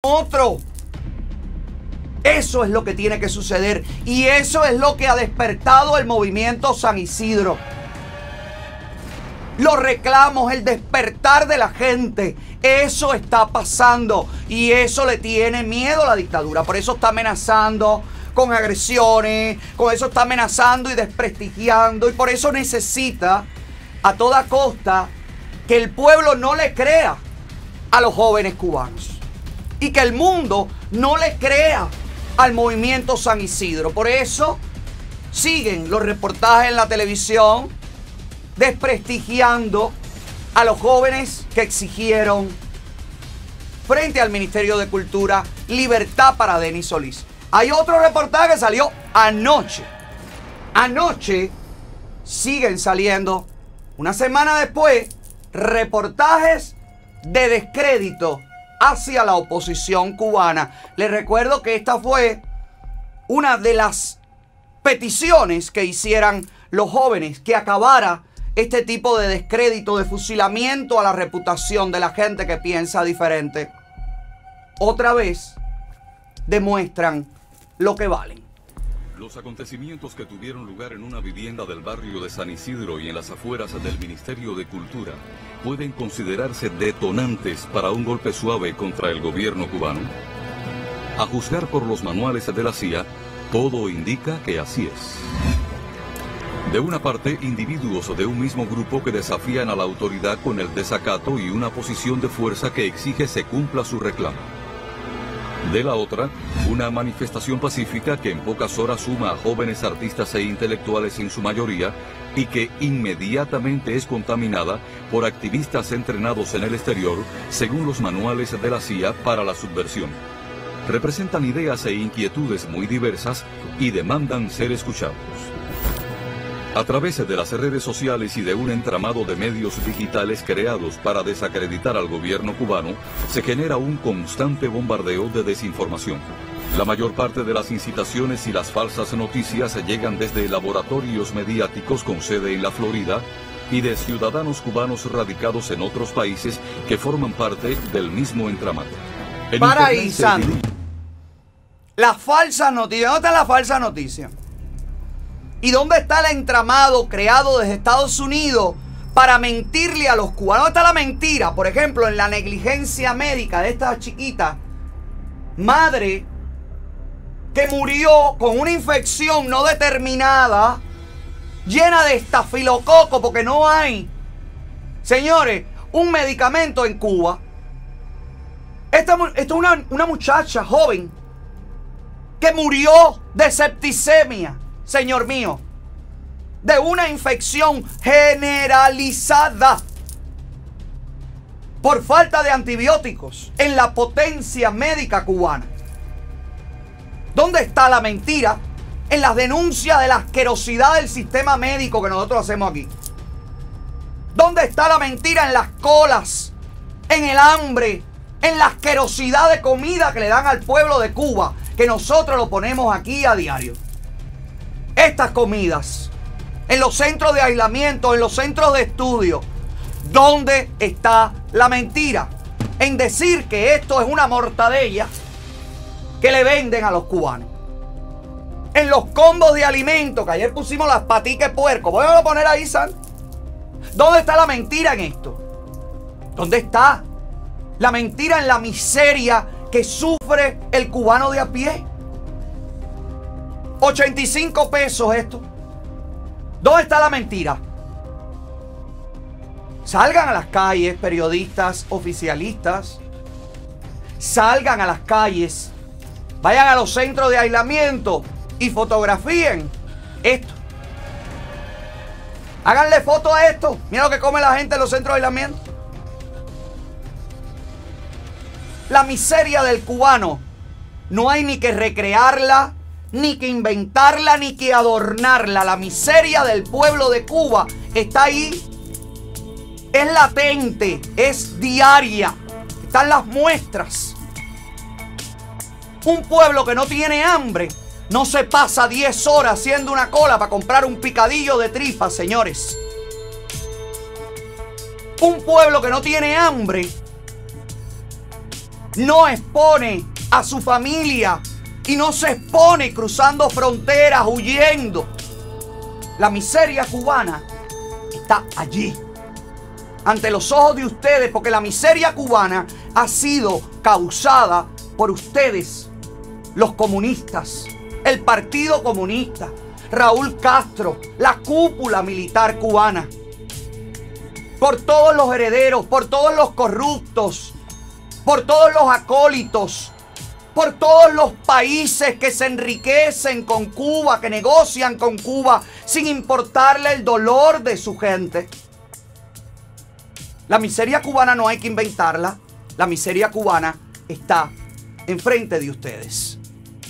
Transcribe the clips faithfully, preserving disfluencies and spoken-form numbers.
otro. Eso es lo que tiene que suceder y eso es lo que ha despertado el movimiento San Isidro. Los reclamos, el despertar de la gente, eso está pasando y eso le tiene miedo a la dictadura. Por eso está amenazando con agresiones, con eso está amenazando y desprestigiando y por eso necesita a toda costa que el pueblo no le crea a los jóvenes cubanos y que el mundo no le crea al movimiento San Isidro. Por eso siguen los reportajes en la televisión desprestigiando a los jóvenes que exigieron frente al Ministerio de Cultura libertad para Denis Solís. Hay otro reportaje que salió anoche. Anoche siguen saliendo, una semana después, reportajes de descrédito hacia la oposición cubana. Les recuerdo que esta fue una de las peticiones que hicieran los jóvenes, que acabara este tipo de descrédito, de fusilamiento a la reputación de la gente que piensa diferente. Otra vez demuestran lo que valen. Los acontecimientos que tuvieron lugar en una vivienda del barrio de San Isidro y en las afueras del Ministerio de Cultura pueden considerarse detonantes para un golpe suave contra el gobierno cubano. A juzgar por los manuales de la C I A, todo indica que así es. De una parte, individuos de un mismo grupo que desafían a la autoridad con el desacato y una posición de fuerza que exige se cumpla su reclamo. De la otra, una manifestación pacífica que en pocas horas suma a jóvenes artistas e intelectuales en su mayoría y que inmediatamente es contaminada por activistas entrenados en el exterior según los manuales de la C I A para la subversión. Representan ideas e inquietudes muy diversas y demandan ser escuchados. A través de las redes sociales y de un entramado de medios digitales creados para desacreditar al gobierno cubano, se genera un constante bombardeo de desinformación. La mayor parte de las incitaciones y las falsas noticias llegan desde laboratorios mediáticos con sede en la Florida y de ciudadanos cubanos radicados en otros países que forman parte del mismo entramado. El Para ahí, internet se Sandy. dirige- La falsa noticia. ¿Dónde está la falsa noticia? ¿Y dónde está el entramado creado desde Estados Unidos para mentirle a los cubanos? ¿Dónde está la mentira? Por ejemplo, en la negligencia médica de esta chiquita madre que murió con una infección no determinada, llena de estafilococo, porque no hay, señores, un medicamento en Cuba. Esta, esta es una, una muchacha joven que murió de septicemia, señor mío, de una infección generalizada por falta de antibióticos en la potencia médica cubana. ¿Dónde está la mentira en las denuncias de la asquerosidad del sistema médico que nosotros hacemos aquí? ¿Dónde está la mentira en las colas, en el hambre, en la asquerosidad de comida que le dan al pueblo de Cuba, que nosotros lo ponemos aquí a diario? Estas comidas, en los centros de aislamiento, en los centros de estudio, ¿dónde está la mentira en decir que esto es una mortadella que le venden a los cubanos? En los combos de alimentos, que ayer pusimos las paticas de puerco, voy a poner ahí, San. ¿Dónde está la mentira en esto? ¿Dónde está la mentira en la miseria que sufre el cubano de a pie? ochenta y cinco pesos esto. ¿Dónde está la mentira? Salgan a las calles, periodistas, oficialistas. Salgan a las calles. Vayan a los centros de aislamiento y fotografíen esto. Háganle foto a esto. Mira lo que come la gente en los centros de aislamiento. La miseria del cubano no hay ni que recrearla, ni que inventarla, ni que adornarla. La miseria del pueblo de Cuba está ahí. Es latente, es diaria. Están las muestras. Un pueblo que no tiene hambre no se pasa diez horas haciendo una cola para comprar un picadillo de tripa, señores. Un pueblo que no tiene hambre no expone a su familia y no se expone cruzando fronteras, huyendo. La miseria cubana está allí, ante los ojos de ustedes, porque la miseria cubana ha sido causada por ustedes, los comunistas, el Partido Comunista, Raúl Castro, la cúpula militar cubana, por todos los herederos, por todos los corruptos, por todos los acólitos, por todos los países que se enriquecen con Cuba, que negocian con Cuba sin importarle el dolor de su gente. La miseria cubana no hay que inventarla. La miseria cubana está enfrente de ustedes.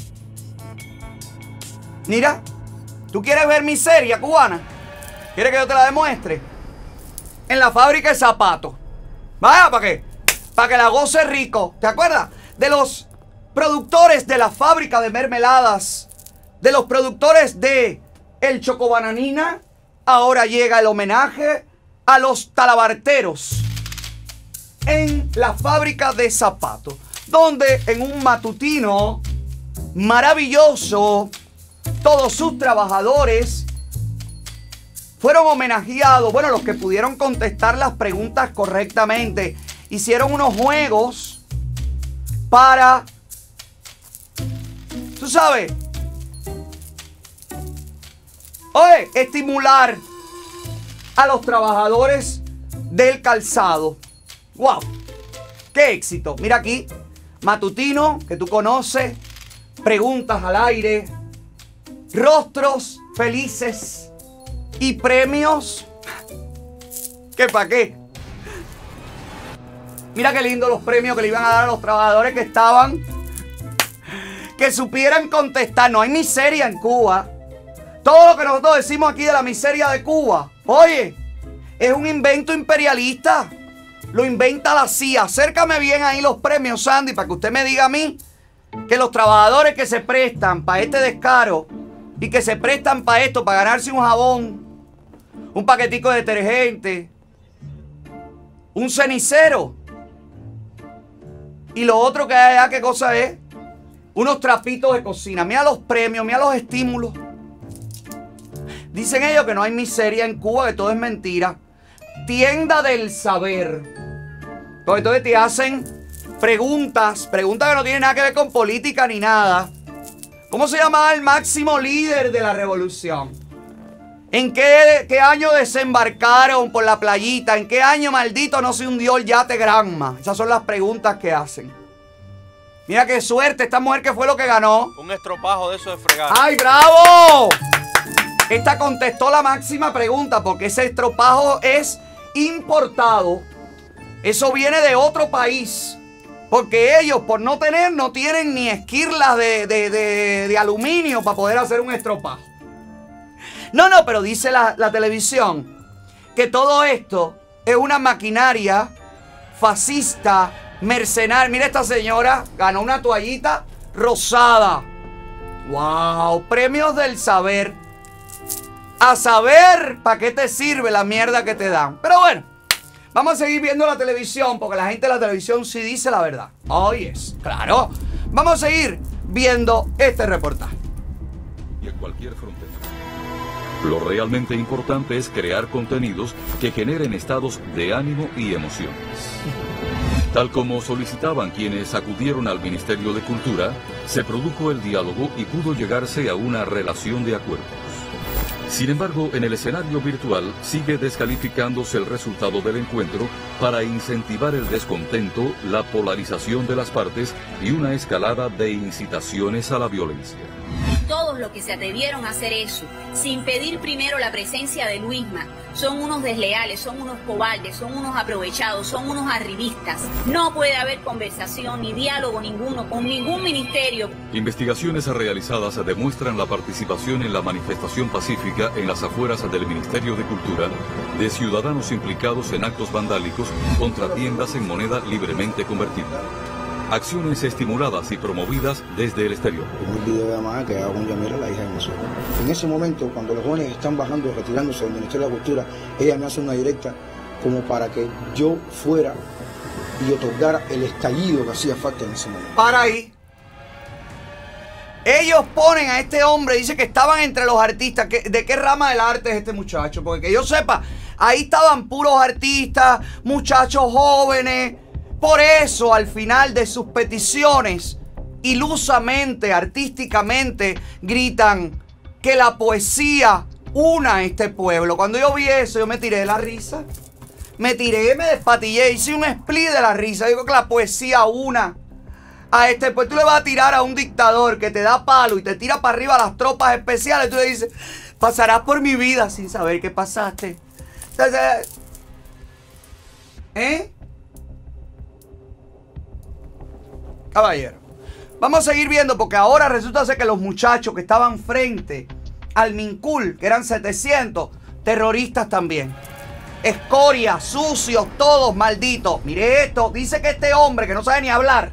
Mira, ¿tú quieres ver miseria cubana? ¿Quieres que yo te la demuestre? En la fábrica de zapatos. Vaya, ¿para qué? Para que la goce rico. ¿Te acuerdas? De los productores de la fábrica de mermeladas, de los productores de el Chocobananina, ahora llega el homenaje a los talabarteros en la fábrica de zapatos, donde en un matutino maravilloso todos sus trabajadores fueron homenajeados. Bueno, los que pudieron contestar las preguntas correctamente, hicieron unos juegos para, tú sabes, oye, estimular a los trabajadores del calzado. ¡Wow! ¡Qué éxito! Mira aquí, matutino, que tú conoces, preguntas al aire, rostros felices y premios. ¿Qué pa' qué? Mira qué lindo los premios que le iban a dar a los trabajadores que estaban, que supieran contestar. No hay miseria en Cuba. Todo lo que nosotros decimos aquí de la miseria de Cuba, oye, es un invento imperialista. Lo inventa la C I A. Acércame bien ahí los premios, Sandy, para que usted me diga a mí que los trabajadores que se prestan para este descaro y que se prestan para esto, para ganarse un jabón, un paquetico de detergente, un cenicero, y lo otro que hay allá, ¿qué cosa es? Unos trapitos de cocina. Mira los premios, mira los estímulos. Dicen ellos que no hay miseria en Cuba, que todo es mentira. Tienda del saber. Porque entonces te hacen preguntas, preguntas que no tienen nada que ver con política ni nada. ¿Cómo se llamaba el máximo líder de la revolución? ¿En qué, qué año desembarcaron por la playita? ¿En qué año, maldito, no se hundió el yate Granma? Esas son las preguntas que hacen. Mira qué suerte esta mujer, que fue lo que ganó. Un estropajo de eso de fregar. ¡Ay, bravo! Esta contestó la máxima pregunta, porque ese estropajo es importado. Eso viene de otro país. Porque ellos, por no tener, no tienen ni esquirlas de, de, de, de aluminio para poder hacer un estropajo. No, no, pero dice la, la televisión que todo esto es una maquinaria fascista, mercenaria. Mira, esta señora ganó una toallita rosada. ¡Wow! Premios del saber. A saber para qué te sirve la mierda que te dan. Pero bueno, vamos a seguir viendo la televisión, porque la gente de la televisión sí dice la verdad. Oh, yes, claro. Vamos a seguir viendo este reportaje. Y en cualquier frontera. Lo realmente importante es crear contenidos que generen estados de ánimo y emociones. Tal como solicitaban quienes acudieron al Ministerio de Cultura, se produjo el diálogo y pudo llegarse a una relación de acuerdos. Sin embargo, en el escenario virtual sigue descalificándose el resultado del encuentro para incentivar el descontento, la polarización de las partes y una escalada de incitaciones a la violencia. Todos los que se atrevieron a hacer eso, sin pedir primero la presencia de Luisma, son unos desleales, son unos cobardes, son unos aprovechados, son unos arribistas. No puede haber conversación ni diálogo ninguno con ningún ministerio. Investigaciones realizadas demuestran la participación en la manifestación pacífica en las afueras del Ministerio de Cultura de ciudadanos implicados en actos vandálicos contra tiendas en moneda libremente convertible. Acciones estimuladas y promovidas desde el exterior. Un video de Amaya que hago con Yamira, la hija de nosotros. En ese momento, cuando los jóvenes están bajando y retirándose del Ministerio de la Cultura, ella me hace una directa como para que yo fuera y otorgar el estallido que hacía falta en ese momento. Para ahí. Ellos ponen a este hombre, dice que estaban entre los artistas. ¿De qué rama del arte es este muchacho? Porque que yo sepa, ahí estaban puros artistas, muchachos jóvenes. Por eso, al final de sus peticiones, ilusamente, artísticamente, gritan que la poesía una a este pueblo. Cuando yo vi eso, yo me tiré de la risa. Me tiré, me despatillé, hice un split de la risa. Digo que la poesía una a este pueblo. Tú le vas a tirar a un dictador que te da palo y te tira para arriba a las tropas especiales. Tú le dices, pasarás por mi vida sin saber qué pasaste. ¿Eh? Caballero, vamos a seguir viendo porque ahora resulta ser que los muchachos que estaban frente al Mincul, que eran setecientos, terroristas también. Escoria, sucios, todos malditos. Mire esto, dice que este hombre que no sabe ni hablar,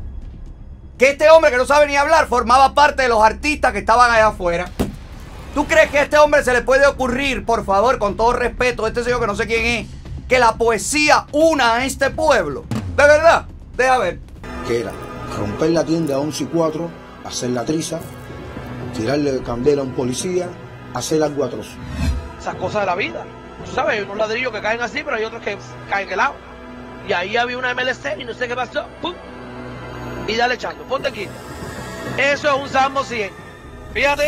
que este hombre que no sabe ni hablar formaba parte de los artistas que estaban allá afuera. ¿Tú crees que a este hombre se le puede ocurrir, por favor, con todo respeto, este señor que no sé quién es, que la poesía una a este pueblo? ¿De verdad? Deja ver. Que era romper la tienda a once y cuatro, hacer la triza, tirarle candela a un policía, hacer algo atroz. Esas cosas de la vida. Tú sabes, hay unos ladrillos que caen así, pero hay otros que caen helados. Y ahí había una M L C y no sé qué pasó. ¡Pum! Y dale echando, ponte aquí. Eso es un Salmo cien. Fíjate.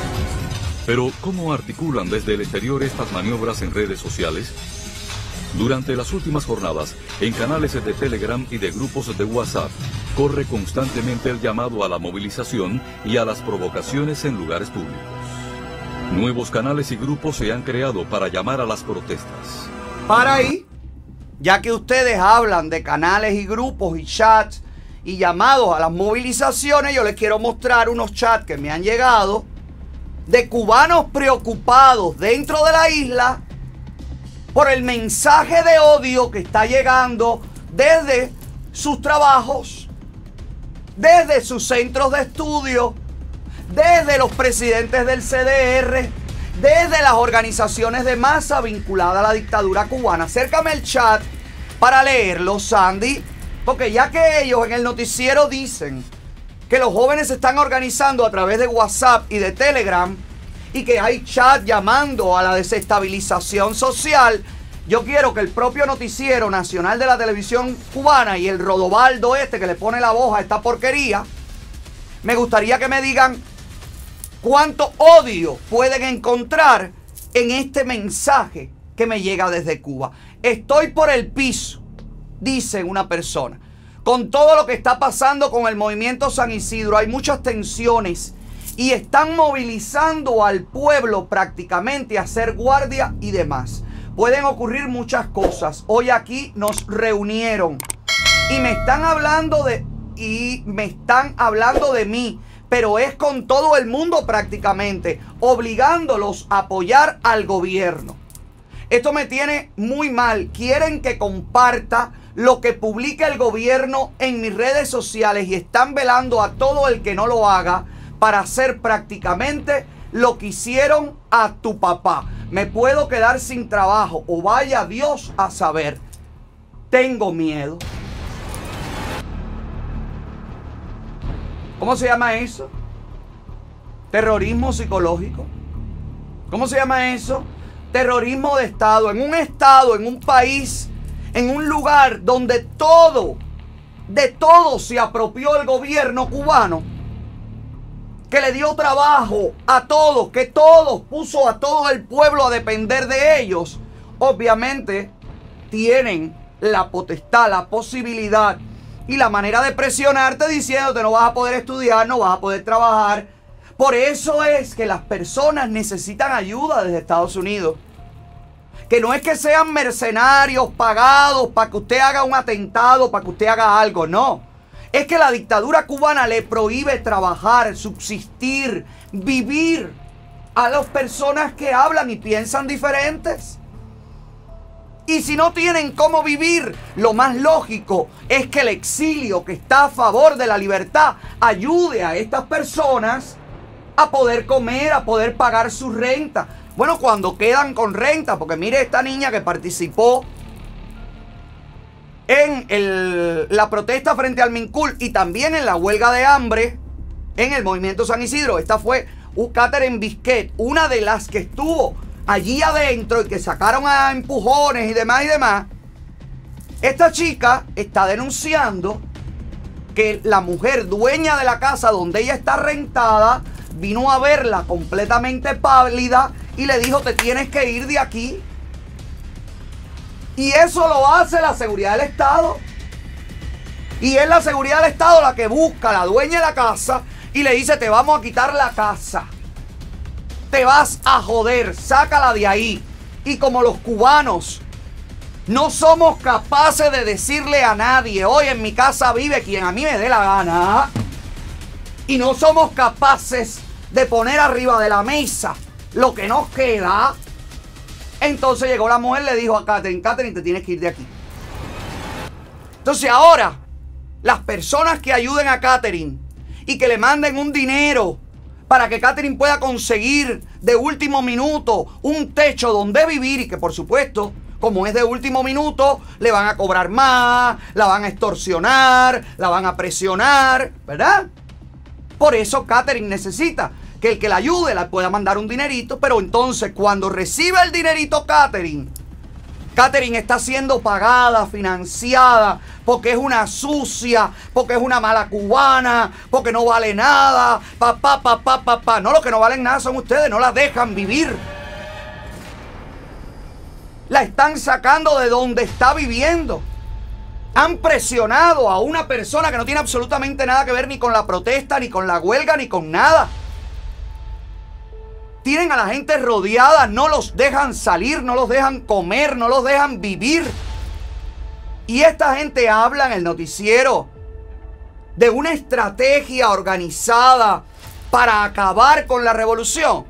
Pero, ¿cómo articulan desde el exterior estas maniobras en redes sociales? Durante las últimas jornadas, en canales de Telegram y de grupos de WhatsApp, corre constantemente el llamado a la movilización y a las provocaciones en lugares públicos. Nuevos canales y grupos se han creado para llamar a las protestas. Para ahí, ya que ustedes hablan de canales y grupos y chats y llamados a las movilizaciones, yo les quiero mostrar unos chats que me han llegado de cubanos preocupados dentro de la isla por el mensaje de odio que está llegando desde sus trabajos, desde sus centros de estudio, desde los presidentes del C D R, desde las organizaciones de masa vinculadas a la dictadura cubana. Acércame el chat para leerlo, Sandy, porque ya que ellos en el noticiero dicen que los jóvenes se están organizando a través de WhatsApp y de Telegram y que hay chat llamando a la desestabilización social, yo quiero que el propio noticiero nacional de la televisión cubana y el Rodobaldo este que le pone la voz a esta porquería, me gustaría que me digan cuánto odio pueden encontrar en este mensaje que me llega desde Cuba. Estoy por el piso, dice una persona. Con todo lo que está pasando con el movimiento San Isidro, hay muchas tensiones y están movilizando al pueblo prácticamente a hacer guardia y demás. Pueden ocurrir muchas cosas. Hoy aquí nos reunieron y me están hablando de y me están hablando de mí, pero es con todo el mundo prácticamente, obligándolos a apoyar al gobierno. Esto me tiene muy mal. Quieren que comparta lo que publica el gobierno en mis redes sociales y están velando a todo el que no lo haga para hacer prácticamente lo que hicieron a tu papá. Me puedo quedar sin trabajo o vaya Dios a saber. Tengo miedo. ¿Cómo se llama eso? Terrorismo psicológico. ¿Cómo se llama eso? Terrorismo de Estado. En un Estado, en un país, en un lugar donde todo, de todo se apropió el gobierno cubano, que le dio trabajo a todos, que todos puso a todo el pueblo a depender de ellos. Obviamente tienen la potestad, la posibilidad y la manera de presionarte diciéndote no vas a poder estudiar, no vas a poder trabajar. Por eso es que las personas necesitan ayuda desde Estados Unidos. Que no es que sean mercenarios pagados para que usted haga un atentado, para que usted haga algo, no. Es que la dictadura cubana le prohíbe trabajar, subsistir, vivir a las personas que hablan y piensan diferentes. Y si no tienen cómo vivir, lo más lógico es que el exilio, que está a favor de la libertad, ayude a estas personas a poder comer, a poder pagar su renta. Bueno, cuando quedan con renta, porque mire esta niña que participó en el, la protesta frente al Mincul y también en la huelga de hambre en el Movimiento San Isidro. Esta fue Catherine Bisquet, una de las que estuvo allí adentro y que sacaron a empujones y demás y demás. Esta chica está denunciando que la mujer dueña de la casa donde ella está rentada vino a verla completamente pálida y le dijo: te tienes que ir de aquí. Y eso lo hace la seguridad del Estado. Y es la seguridad del Estado la que busca a la dueña de la casa y le dice: te vamos a quitar la casa. Te vas a joder, sácala de ahí. Y como los cubanos no somos capaces de decirle a nadie: hoy en mi casa vive quien a mí me dé la gana, y no somos capaces de poner arriba de la mesa lo que nos queda, entonces llegó la mujer y le dijo a Catherine: Catherine, te tienes que ir de aquí. Entonces ahora, las personas que ayuden a Catherine y que le manden un dinero para que Catherine pueda conseguir de último minuto un techo donde vivir, y que por supuesto, como es de último minuto, le van a cobrar más, la van a extorsionar, la van a presionar, ¿verdad? Por eso Catherine necesita que el que la ayude la pueda mandar un dinerito, pero entonces cuando recibe el dinerito Catherine, Catherine está siendo pagada, financiada, porque es una sucia, porque es una mala cubana, porque no vale nada, papá, papá, papá. No, los que no valen nada son ustedes, no la dejan vivir. La están sacando de donde está viviendo. Han presionado a una persona que no tiene absolutamente nada que ver ni con la protesta, ni con la huelga, ni con nada. Tienen a la gente rodeada, no los dejan salir, no los dejan comer, no los dejan vivir. Y esta gente habla en el noticiero de una estrategia organizada para acabar con la revolución.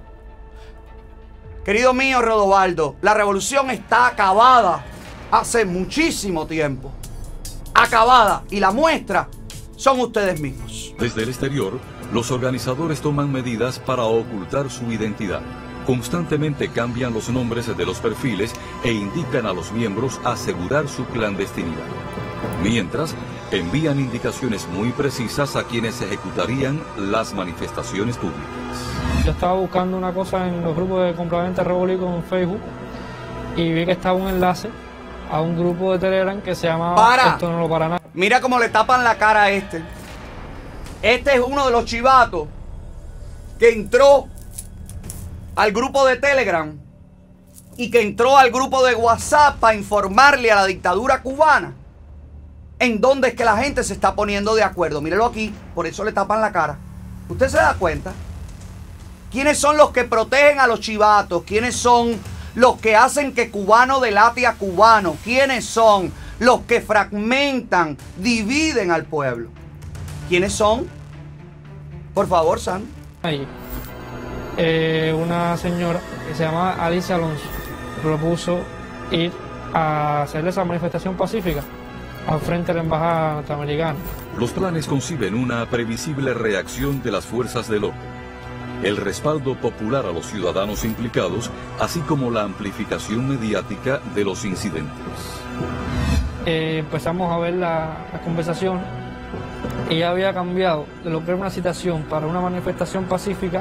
Querido mío Rodovaldo, la revolución está acabada hace muchísimo tiempo. Acabada. Y la muestra son ustedes mismos. Desde el exterior, los organizadores toman medidas para ocultar su identidad. Constantemente cambian los nombres de los perfiles e indican a los miembros asegurar su clandestinidad. Mientras, envían indicaciones muy precisas a quienes ejecutarían las manifestaciones públicas. Yo estaba buscando una cosa en los grupos de compraventa Revolución en Facebook y vi que estaba un enlace a un grupo de Telegram que se llamaba Para. Esto no lo para nada. Mira cómo le tapan la cara a este. Este es uno de los chivatos que entró al grupo de Telegram y que entró al grupo de WhatsApp para informarle a la dictadura cubana en dónde es que la gente se está poniendo de acuerdo. Mírelo aquí, por eso le tapan la cara. ¿Usted se da cuenta? ¿Quiénes son los que protegen a los chivatos? ¿Quiénes son los que hacen que cubano delate a cubano? ¿Quiénes son los que fragmentan, dividen al pueblo? ¿Quiénes son? Por favor, San. Ahí. Eh, una señora que se llama Alicia Alonso propuso ir a hacer esa manifestación pacífica al frente de la embajada norteamericana. Los planes conciben una previsible reacción de las fuerzas del orden, el respaldo popular a los ciudadanos implicados, así como la amplificación mediática de los incidentes. Eh, empezamos a ver la, la conversación. Ella había cambiado de lo que era una citación para una manifestación pacífica,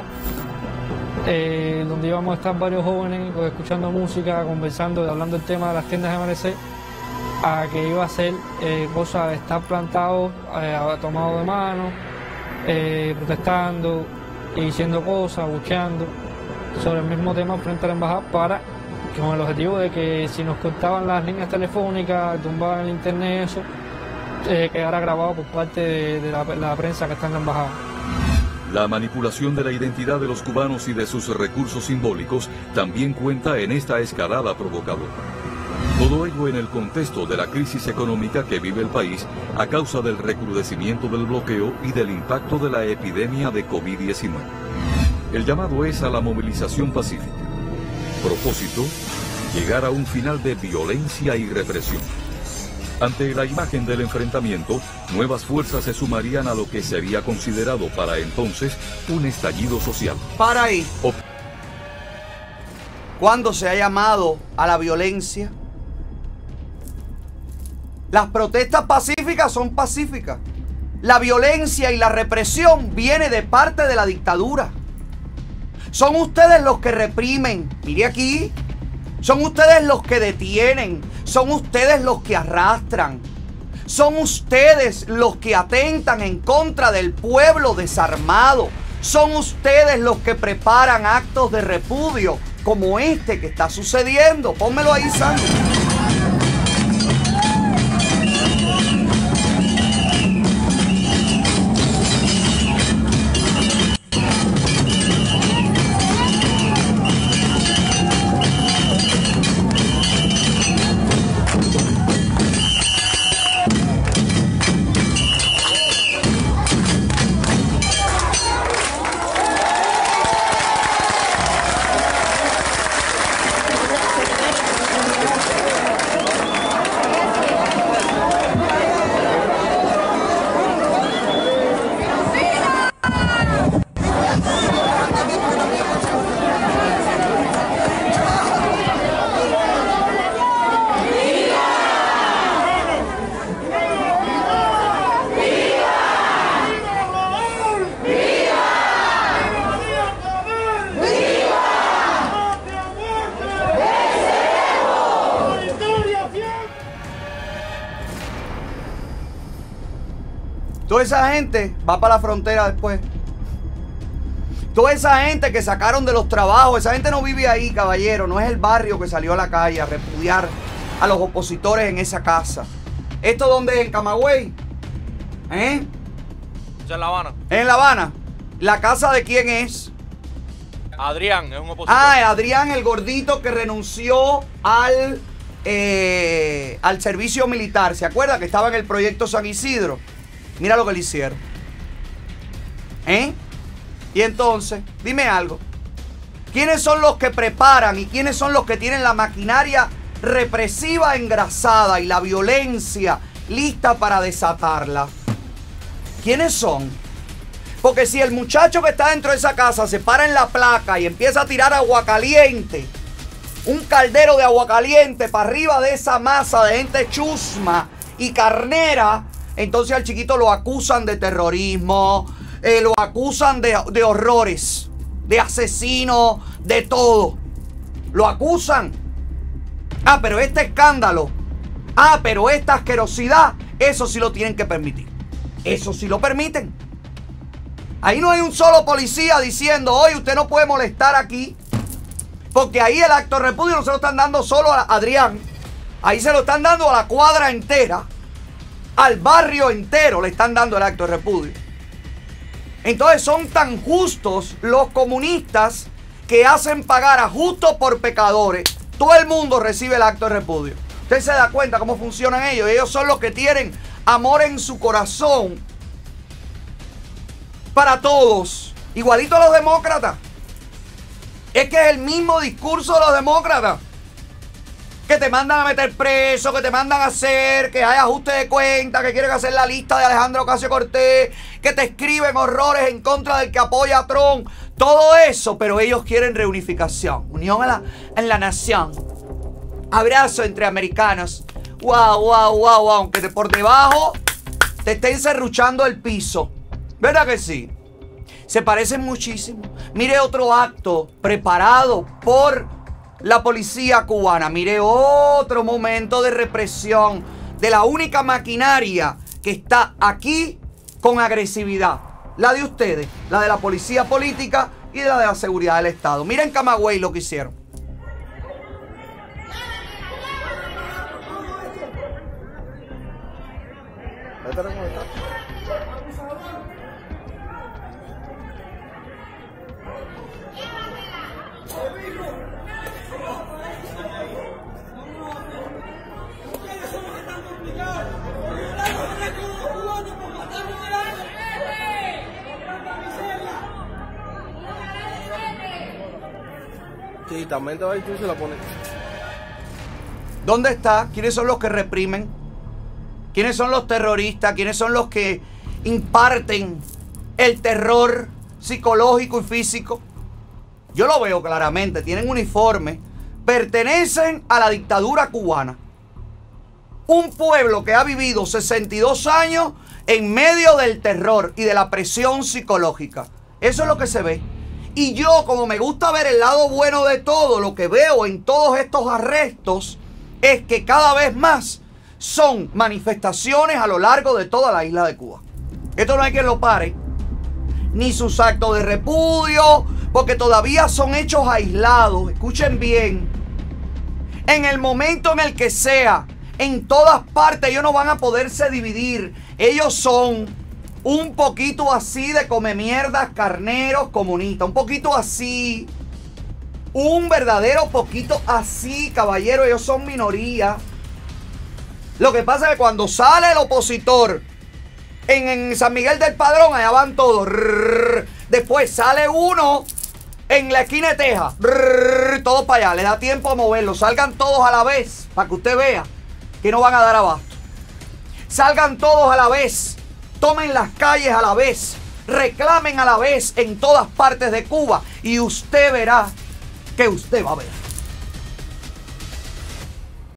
eh, donde íbamos a estar varios jóvenes pues, escuchando música, conversando, hablando del tema de las tiendas de M L C, a que iba a ser eh, cosa de estar plantados, eh, tomados de mano, eh, protestando y diciendo cosas, bucheando sobre el mismo tema frente a la embajada, para con el objetivo de que si nos cortaban las líneas telefónicas, tumbaban el internet, eso Eh, quedará grabado por parte de, de la, la prensa que está en la embajada. La manipulación de la identidad de los cubanos y de sus recursos simbólicos también cuenta en esta escalada provocadora. Todo ello en el contexto de la crisis económica que vive el país a causa del recrudecimiento del bloqueo y del impacto de la epidemia de COVID diecinueve. El llamado es a la movilización pacífica. Propósito: llegar a un final de violencia y represión. Ante la imagen del enfrentamiento, nuevas fuerzas se sumarían a lo que sería considerado para entonces un estallido social. Para ahí. O ¿Cuándo se ha llamado a la violencia? Las protestas pacíficas son pacíficas. La violencia y la represión viene de parte de la dictadura. Son ustedes los que reprimen. Mire aquí. Son ustedes los que detienen. Son ustedes los que arrastran. Son ustedes los que atentan en contra del pueblo desarmado. Son ustedes los que preparan actos de repudio como este que está sucediendo. Pónmelo ahí, Sandro. Toda esa gente va para la frontera después. Toda esa gente que sacaron de los trabajos, esa gente no vive ahí, caballero. No es el barrio que salió a la calle a repudiar a los opositores en esa casa. ¿Esto dónde es? ¿En Camagüey? ¿Eh? Es en La Habana. ¿En La Habana? ¿La casa de quién es? Adrián, es un opositor. Ah, Adrián, el gordito que renunció al, eh, al servicio militar. ¿Se acuerda que estaba en el proyecto San Isidro? Mira lo que le hicieron. ¿Eh? Y entonces, dime algo. ¿Quiénes son los que preparan y quiénes son los que tienen la maquinaria represiva engrasada y la violencia lista para desatarla? ¿Quiénes son? Porque si el muchacho que está dentro de esa casa se para en la placa y empieza a tirar agua caliente, un caldero de agua caliente para arriba de esa masa de gente chusma y carnera, entonces al chiquito lo acusan de terrorismo, eh, lo acusan de, de horrores, de asesino, de todo. Lo acusan. Ah, pero este escándalo, ah, pero esta asquerosidad, eso sí lo tienen que permitir. Eso sí lo permiten. Ahí no hay un solo policía diciendo, oye, usted no puede molestar aquí. Porque ahí el acto de repudio no se lo están dando solo a Adrián. Ahí se lo están dando a la cuadra entera. Al barrio entero le están dando el acto de repudio. Entonces son tan justos los comunistas que hacen pagar a justos por pecadores. Todo el mundo recibe el acto de repudio. Usted se da cuenta cómo funcionan ellos. Ellos son los que tienen amor en su corazón para todos. Igualito a los demócratas. Es que es el mismo discurso de los demócratas. Que te mandan a meter preso, que te mandan a hacer, que hay ajuste de cuenta, que quieren hacer la lista de Alejandro Ocasio-Cortez, que te escriben horrores en contra del que apoya a Trump. Todo eso, pero ellos quieren reunificación, unión en la, en la nación. Abrazo entre americanos. Wow, wow, wow, wow. Aunque de por debajo te estén serruchando el piso. ¿Verdad que sí? Se parecen muchísimo. Mire otro acto preparado por la policía cubana. Mire otro momento de represión de la única maquinaria que está aquí con agresividad. La de ustedes, la de la policía política y la de la seguridad del Estado. Miren Camagüey lo que hicieron. Sí, también te va a ir tú y se la pone. ¿Dónde está? ¿Quiénes son los que reprimen? ¿Quiénes son los terroristas? ¿Quiénes son los que imparten el terror psicológico y físico? Yo lo veo claramente. Tienen uniforme. Pertenecen a la dictadura cubana. Un pueblo que ha vivido sesenta y dos años en medio del terror y de la presión psicológica. Eso es lo que se ve. Y yo, como me gusta ver el lado bueno de todo, lo que veo en todos estos arrestos es que cada vez más son manifestaciones a lo largo de toda la isla de Cuba. Esto no hay quien lo pare, ni sus actos de repudio, porque todavía son hechos aislados. Escuchen bien, en el momento en el que sea, en todas partes ellos no van a poderse dividir. Ellos son un poquito así de come mierdas carneros comunistas, un poquito así, un verdadero poquito así, caballero. Ellos son minoría. Lo que pasa es que cuando sale el opositor en, en San Miguel del Padrón, allá van todos. Rrr. Después sale uno en la esquina de Texas, rrr, todos para allá. Le da tiempo a moverlo. Salgan todos a la vez para que usted vea que no van a dar abasto. Salgan todos a la vez. Tomen las calles a la vez. Reclamen a la vez en todas partes de Cuba. Y usted verá que usted va a ver.